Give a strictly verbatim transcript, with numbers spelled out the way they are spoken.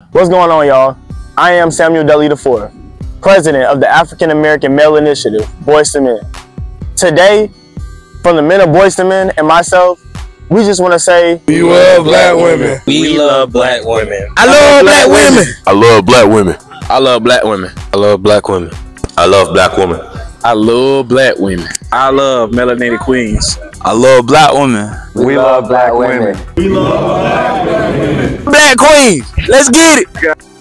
What's going on, y'all? I am Samuel Dudley the fourth, president of the African American Male Initiative, Boyz two Men. Today, from the men of Boyz two Men and myself, we just want to say, we love black women. We love black women. I love black women. I love black women. I love black women. I love black women. I love black women. I love black women. I love melanated queens. I love black women. We, we love black women. We love black women. Black queens. Let's get it.